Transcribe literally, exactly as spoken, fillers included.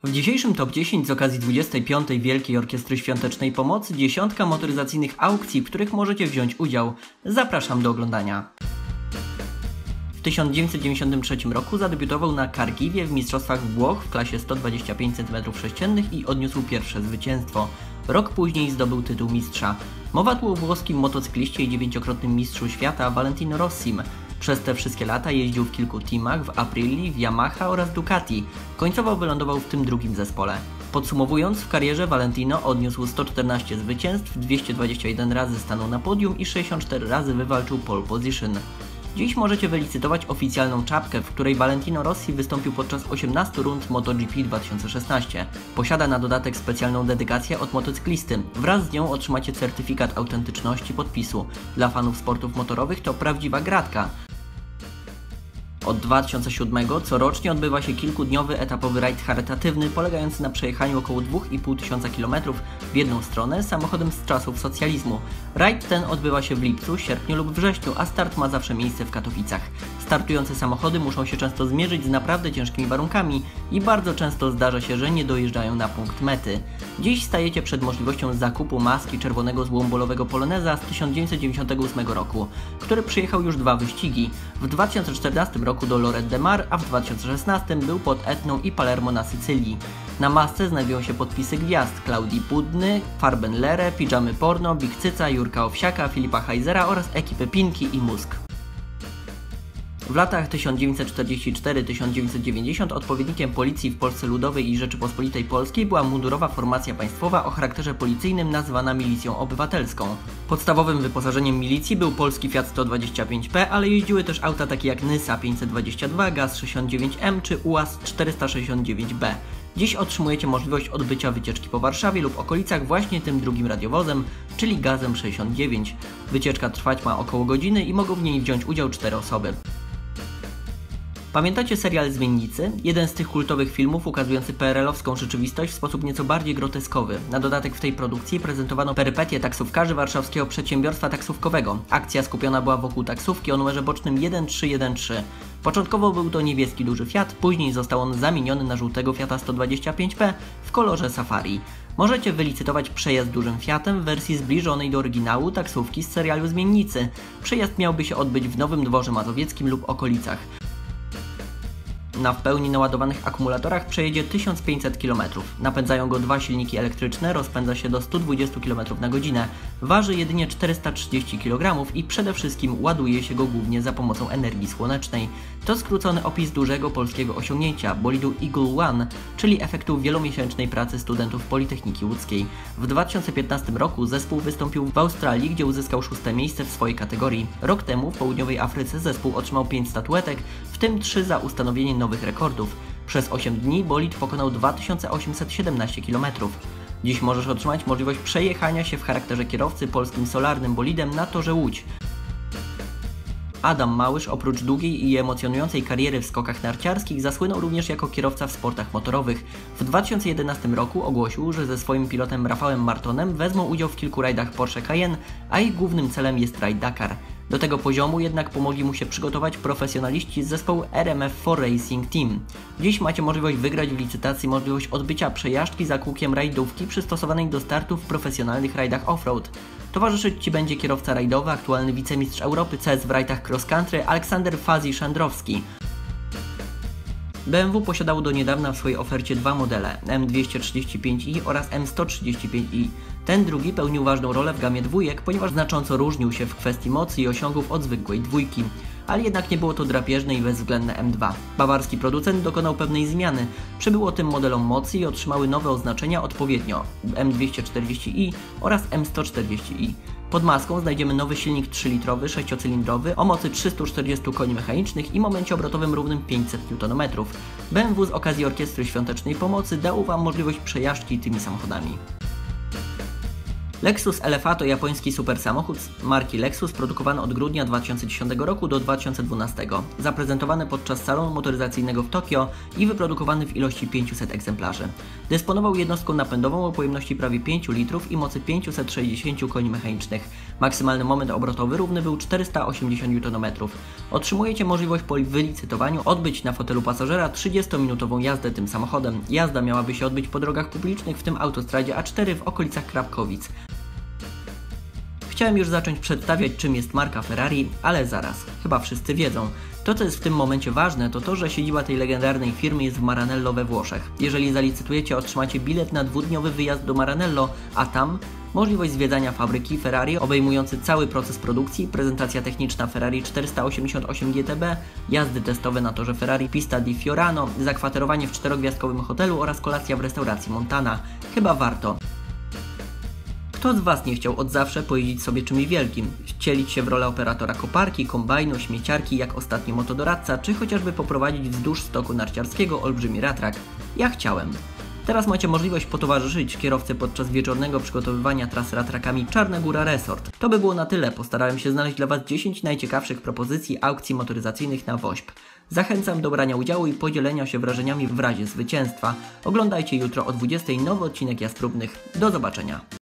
W dzisiejszym top dziesięć z okazji dwudziestej piątej Wielkiej Orkiestry Świątecznej Pomocy dziesiątka motoryzacyjnych aukcji, w których możecie wziąć udział. Zapraszam do oglądania. W tysiąc dziewięćset dziewięćdziesiątym trzecim roku zadebiutował na Karkiwie w Mistrzostwach Włoch w klasie sto dwadzieścia pięć centymetrów sześciennych i odniósł pierwsze zwycięstwo. Rok później zdobył tytuł mistrza. Mowa tu o włoskim motocykliście i dziewięciokrotnym mistrzu świata Valentino Rossim. Przez te wszystkie lata jeździł w kilku teamach, w Aprilia, w Yamaha oraz Ducati. Końcowo wylądował w tym drugim zespole. Podsumowując, w karierze Valentino odniósł sto czternaście zwycięstw, dwieście dwadzieścia jeden razy stanął na podium i sześćdziesiąt cztery razy wywalczył pole position. Dziś możecie wylicytować oficjalną czapkę, w której Valentino Rossi wystąpił podczas osiemnastu rund MotoGP dwa tysiące szesnaście. Posiada na dodatek specjalną dedykację od motocyklisty. Wraz z nią otrzymacie certyfikat autentyczności podpisu. Dla fanów sportów motorowych to prawdziwa gratka. Od dwa tysiące siódmego corocznie odbywa się kilkudniowy etapowy rajd charytatywny polegający na przejechaniu około dwa i pół tysiąca kilometrów w jedną stronę samochodem z czasów socjalizmu. Rajd ten odbywa się w lipcu, sierpniu lub wrześniu, a start ma zawsze miejsce w Katowicach. Startujące samochody muszą się często zmierzyć z naprawdę ciężkimi warunkami i bardzo często zdarza się, że nie dojeżdżają na punkt mety. Dziś stajecie przed możliwością zakupu maski czerwonego złombolowego Poloneza z tysiąc dziewięćset dziewięćdziesiątego ósmego roku, który przyjechał już dwa wyścigi. W dwa tysiące czternastym roku do Lloret de Mar, a w dwa tysiące szesnastym był pod Etną i Palermo na Sycylii. Na masce znajdują się podpisy gwiazd Klaudii Budny, Farben Lere, Pijamy Porno, Big Cyca, Jurka Owsiaka, Filipa Heisera oraz ekipy Pinki i Musk. W latach tysiąc dziewięćset czterdziestym czwartym do tysiąc dziewięćset dziewięćdziesiątego odpowiednikiem policji w Polsce Ludowej i Rzeczypospolitej Polskiej była mundurowa formacja państwowa o charakterze policyjnym nazwana Milicją Obywatelską. Podstawowym wyposażeniem milicji był polski Fiat sto dwadzieścia pięć P, ale jeździły też auta takie jak Nysa pięćset dwadzieścia dwa, Gaz sześćdziesiąt dziewięć M czy uaz czterysta sześćdziesiąt dziewięć B. Dziś otrzymujecie możliwość odbycia wycieczki po Warszawie lub okolicach właśnie tym drugim radiowozem, czyli Gazem sześćdziesiąt dziewięć. Wycieczka trwać ma około godziny i mogą w niej wziąć udział cztery osoby. Pamiętacie serial Zmiennicy? Jeden z tych kultowych filmów ukazujący P R L-owską rzeczywistość w sposób nieco bardziej groteskowy. Na dodatek w tej produkcji prezentowano perypetie taksówkarzy warszawskiego przedsiębiorstwa taksówkowego. Akcja skupiona była wokół taksówki o numerze bocznym jeden trzy jeden trzy. Początkowo był to niebieski duży Fiat, później został on zamieniony na żółtego Fiata sto dwadzieścia pięć P w kolorze Safari. Możecie wylicytować przejazd dużym Fiatem w wersji zbliżonej do oryginału taksówki z serialu Zmiennicy. Przejazd miałby się odbyć w Nowym Dworze Mazowieckim lub okolicach. Na w pełni naładowanych akumulatorach przejedzie tysiąc pięćset kilometrów. Napędzają go dwa silniki elektryczne, rozpędza się do stu dwudziestu kilometrów na godzinę. Waży jedynie czterysta trzydzieści kilogramów i przede wszystkim ładuje się go głównie za pomocą energii słonecznej. To skrócony opis dużego polskiego osiągnięcia, bolidu Eagle One, czyli efektu wielomiesięcznej pracy studentów Politechniki Łódzkiej. W dwa tysiące piętnastym roku zespół wystąpił w Australii, gdzie uzyskał szóste miejsce w swojej kategorii. Rok temu w południowej Afryce zespół otrzymał pięć statuetek, w tym trzy za ustanowienie nowych rekordów. Przez osiem dni bolid pokonał dwa tysiące osiemset siedemnaście kilometrów. Dziś możesz otrzymać możliwość przejechania się w charakterze kierowcy polskim solarnym bolidem na torze Łódź. Adam Małysz oprócz długiej i emocjonującej kariery w skokach narciarskich zasłynął również jako kierowca w sportach motorowych. W dwa tysiące jedenastym roku ogłosił, że ze swoim pilotem Rafałem Martonem wezmą udział w kilku rajdach Porsche Cayenne, a ich głównym celem jest rajd Dakar. Do tego poziomu jednak pomogli mu się przygotować profesjonaliści z zespołu R M F cztery Racing Team. Dziś macie możliwość wygrać w licytacji możliwość odbycia przejażdżki za kółkiem rajdówki przystosowanej do startu w profesjonalnych rajdach off-road. Towarzyszyć Ci będzie kierowca rajdowy, aktualny wicemistrz Europy C S w rajdach cross country Aleksander Fazi-Szandrowski. B M W posiadało do niedawna w swojej ofercie dwa modele, M dwieście trzydzieści pięć i oraz M sto trzydzieści pięć i. Ten drugi pełnił ważną rolę w gamie dwójek, ponieważ znacząco różnił się w kwestii mocy i osiągów od zwykłej dwójki. Ale jednak nie było to drapieżne i bezwzględne M dwa. Bawarski producent dokonał pewnej zmiany. Przybyło tym modelom mocy i otrzymały nowe oznaczenia odpowiednio M dwieście czterdzieści i oraz M sto czterdzieści i. Pod maską znajdziemy nowy silnik trzylitrowy, sześciocylindrowy o mocy trzystu czterdziestu koni mechanicznych i momencie obrotowym równym pięćset niutonometrów. B M W z okazji Orkiestry Świątecznej Pomocy dało Wam możliwość przejażdżki tymi samochodami. Lexus L F A to japoński super samochód marki Lexus produkowany od grudnia dwa tysiące dziesiątego roku do dwa tysiące dwunastego, zaprezentowany podczas salonu motoryzacyjnego w Tokio i wyprodukowany w ilości pięciuset egzemplarzy. Dysponował jednostką napędową o pojemności prawie pięć litrów i mocy pięćset sześćdziesiąt koni mechanicznych. Maksymalny moment obrotowy równy był czterysta osiemdziesiąt niutonometrów. Otrzymujecie możliwość po wylicytowaniu odbyć na fotelu pasażera trzydziestominutową jazdę tym samochodem. Jazda miałaby się odbyć po drogach publicznych, w tym autostradzie A cztery w okolicach Krapkowic. Chciałem już zacząć przedstawiać, czym jest marka Ferrari, ale zaraz, chyba wszyscy wiedzą. To, co jest w tym momencie ważne, to to, że siedziba tej legendarnej firmy jest w Maranello we Włoszech. Jeżeli zalicytujecie, otrzymacie bilet na dwudniowy wyjazd do Maranello, a tam możliwość zwiedzania fabryki Ferrari obejmujący cały proces produkcji, prezentacja techniczna Ferrari czterysta osiemdziesiąt osiem G T B, jazdy testowe na torze Ferrari Pista di Fiorano, zakwaterowanie w czterogwiazdkowym hotelu oraz kolacja w restauracji Montana. Chyba warto. Kto z Was nie chciał od zawsze pojeździć sobie czymś wielkim? Wcielić się w rolę operatora koparki, kombajnu, śmieciarki, jak ostatni motodoradca, czy chociażby poprowadzić wzdłuż stoku narciarskiego olbrzymi ratrak? Ja chciałem. Teraz macie możliwość potowarzyszyć kierowcy podczas wieczornego przygotowywania trasy ratrakami Czarna Góra Resort. To by było na tyle. Postarałem się znaleźć dla Was dziesięć najciekawszych propozycji aukcji motoryzacyjnych na Wośp. Zachęcam do brania udziału i podzielenia się wrażeniami w razie zwycięstwa. Oglądajcie jutro o dwudziestej nowy odcinek Jazd Próbnych. Do zobaczenia.